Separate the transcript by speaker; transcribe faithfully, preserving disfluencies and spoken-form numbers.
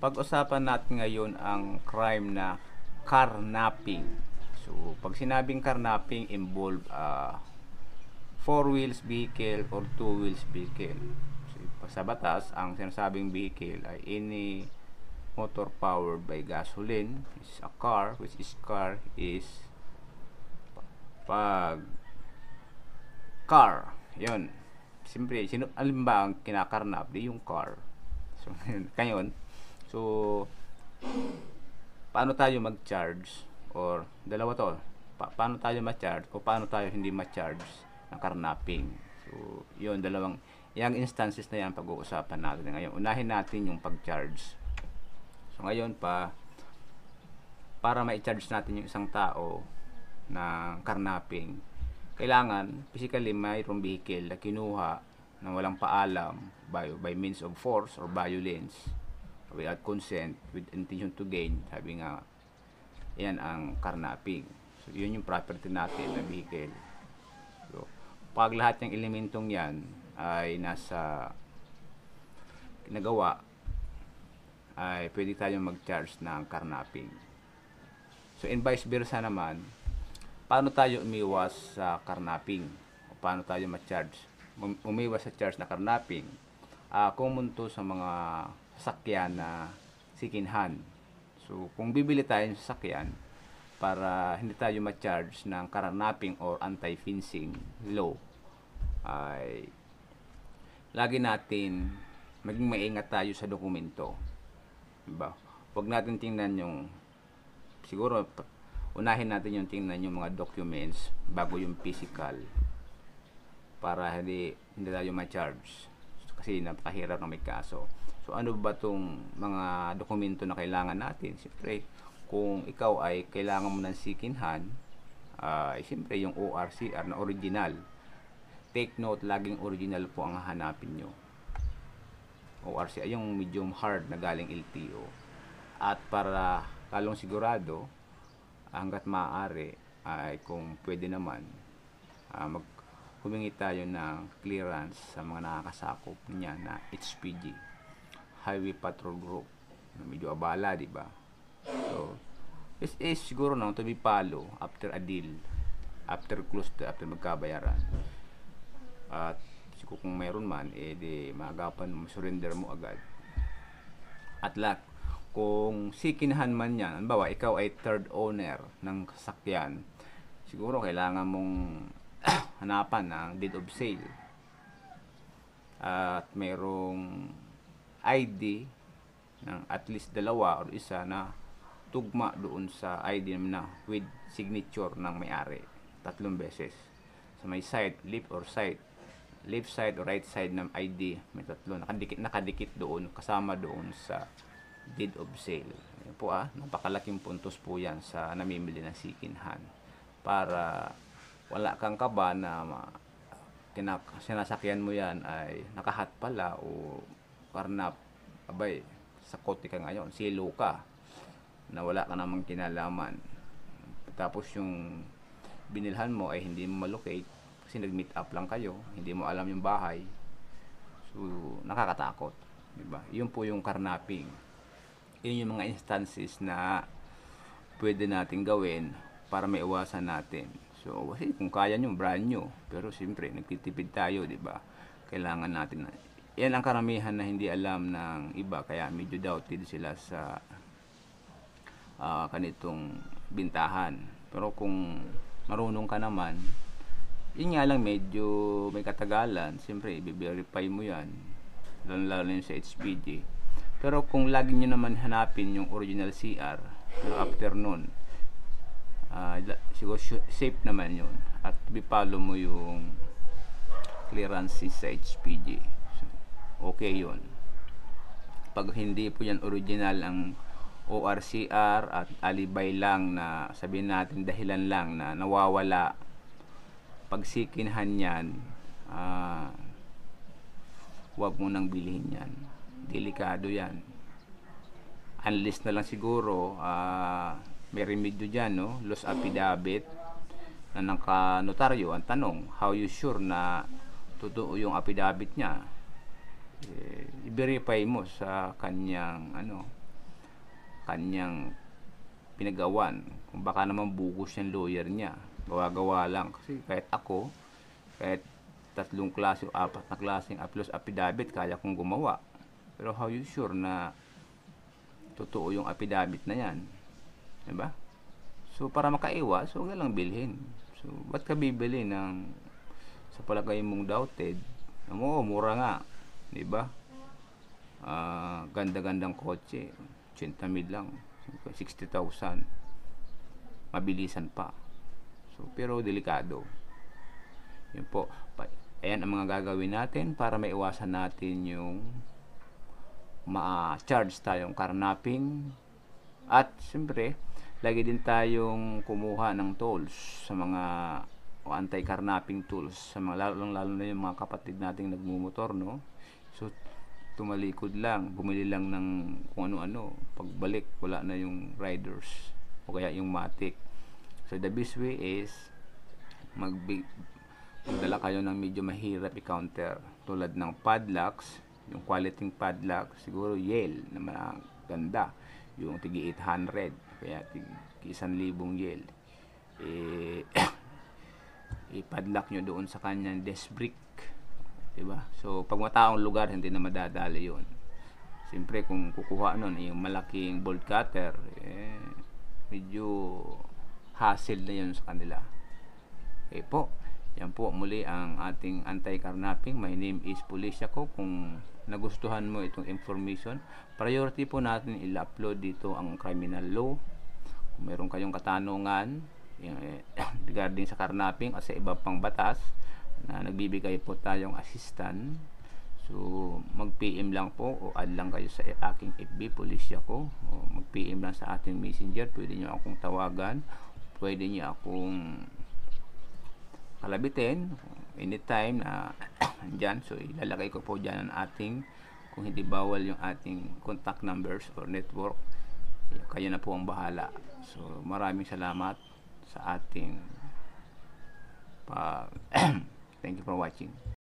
Speaker 1: Pag-usapan natin ngayon ang crime na carnapping. So, pag sinabing carnapping, involve uh, four wheels vehicle or two wheels vehicle. So, sa batas, ang sinasabing vehicle ay any motor powered by gasoline, is a car, which is car is pag car, yun. Siyempre, sino, alin ba ang kinakarnap? Di yung car. So, ngayon, so, paano tayo mag-charge? Or, dalawa to, pa paano tayo ma-charge? O paano tayo hindi ma-charge ng carnapping? So, yun, dalawang, yung instances na yan pag-uusapan natin ngayon. Unahin natin yung pag-charge. So, ngayon pa, para ma-charge natin yung isang tao ng carnapping, kailangan physically mayroong vehicle na kinuha na walang paalam by, by means of force or violence without consent with intention to gain. Sabi nga, yan ang carnapping. So, yun yung property natin na vehicle. So, pag lahat ng elementong yan ay nasa nagawa, ay pwede tayong mag-charge ng carnapping. So, in vice versa naman, paano tayo umiwas sa carnapping? O paano tayo ma-charge? Umiwas sa charge na carnapping. Uh, common to sa mga sasakyan na second hand. So, kung bibili tayo ng sasakyan para hindi tayo ma-charge ng carnapping or anti-fencing law, ay lagi natin maging maingat tayo sa dokumento. Diba? Huwag natin tingnan yung, siguro unahin natin yung tingnan yung mga documents bago yung physical para hindi hindi tayo ma-charge kasi napakahirap na may kaso. So ano ba tong mga dokumento na kailangan natin? Siyempre, kung ikaw ay kailangan mo ng second hand, uh, siyempre yung O R C R na original. Take note, laging original po ang hahanapin nyo. O R C R, yung medium hard na galing L T O. At para lalong sigurado, hanggat maaari ay kung pwede naman uh, mag humingi tayo ng clearance sa mga nakakasakop niya na H P G, Highway Patrol Group, na medyo abala, di ba? So this is siguro na to be follow after a deal, after close to, after magkabayaran. At siguro kung mayroon man, eh di maagapan mo, surrender mo agad. At lak, kung sikinahan man yan, halimbawa ikaw ay third owner ng sasakyan, siguro kailangan mong hanapan ng deed of sale at mayroong I D ng at least dalawa or isa na tugma doon sa I D na with signature ng may-ari tatlong beses sa may side, left or side left side or right side ng I D, may tatlo nakadikit, nakadikit doon, kasama doon sa deed of sale. Ayan po ah, napakalaking puntos po yan sa namimili ng second hand para wala kang kaba na kinak sinasakyan mo yan ay nakahat pala o karnap, abay sa kote ka ngayon, silo ka na wala ka namang kinalaman, tapos yung binilhan mo ay hindi mo malocate kasi nag-meet up lang kayo, hindi mo alam yung bahay. So nakakatakot, diba? Yun po yung carnapping. Yun yung mga instances na pwede natin gawin para maiwasan natin. So, kasi kung kaya nyo, brand new. Pero siyempre, nagtitipid tayo, di ba? Kailangan natin na. Yan ang karamihan na hindi alam ng iba. Kaya medyo doubted sila sa uh, kanitong bintahan. Pero kung marunong ka naman, yun nga lang medyo may katagalan. Siyempre, i-verify mo yan. Lalo-lalo yun sa H P G. Pero kung lagi nyo naman hanapin yung original C R, after nun, Uh, siguro safe naman yun at bipalo mo yung clearances sa H P G. So, okay yun. Pag hindi po yan original ang O R C R at alibay lang na sabihin natin dahilan lang na nawawala, pagsikinhan yan, uh, huwag mo nang bilhin yan. Delikado yan. Unless na lang siguro uh, may remedyo dyan, no? Loss affidavit na naka-notaryo. Ang tanong, how you sure na totoo yung affidavit niya? Eh, i-verify mo sa kanyang ano, kanyang pinagawan. Kung baka naman bugos yung lawyer niya, gawa-gawa lang. Kasi kahit ako, kahit tatlong klase o apat na klaseng appeals affidavit, kaya kong gumawa. Pero how you sure na totoo yung affidavit na yan? Diba? So, para makaiwas, huwag na lang bilhin. So, ba't ka bibili ng sa palagay mong doubted? Oo, mura nga. Diba? Uh, ganda-gandang kotse. eighty mil lang. sixty thousand. Mabilisan pa. So, pero delikado. Yun po. Ayan ang mga gagawin natin para maiwasan natin yung ma-charge tayong karnaping. At siyempre, lagi din tayong kumuha ng tools sa mga anti-karnaping tools sa mga lalo lalo na yung mga kapatid nating nagmumotor, no? So tumalikod lang, bumili lang ng kung ano-ano, pagbalik wala na yung riders o kaya yung matic. So the best way is mag magdala kayo ng medyo mahirap i-counter tulad ng padlocks, yung quality padlock, siguro Yale na maganda, yung tigi eight hundred kaya tigi isang libong Yale, eh i-padlock nyo doon sa kanyang desk brick, diba? So pag mataong lugar hindi na madadali yun. Siyempre kung kukuha nun yung malaking bolt cutter, eh medyo hassle na yun sa kanila. Okay po, yan po muli ang ating anti-karnaping. My name is Pulisya ko. Kung nagustuhan mo itong information, priority po natin i-upload dito ang criminal law. Kung meron kayong katanungan eh, regarding sa karnaping o sa iba pang batas, na nagbibigay po tayong assistant, so mag-P M lang po o add lang kayo sa aking F B, Pulisya ko, o mag-P M lang sa ating messenger. Pwede nyo akong tawagan, pwede nyo akong kalabitin anytime na dyan. So ilalagay ko po dyan ang ating, kung hindi bawal yung ating contact numbers or network, kayo na po ang bahala. So maraming salamat sa ating pa thank you for watching.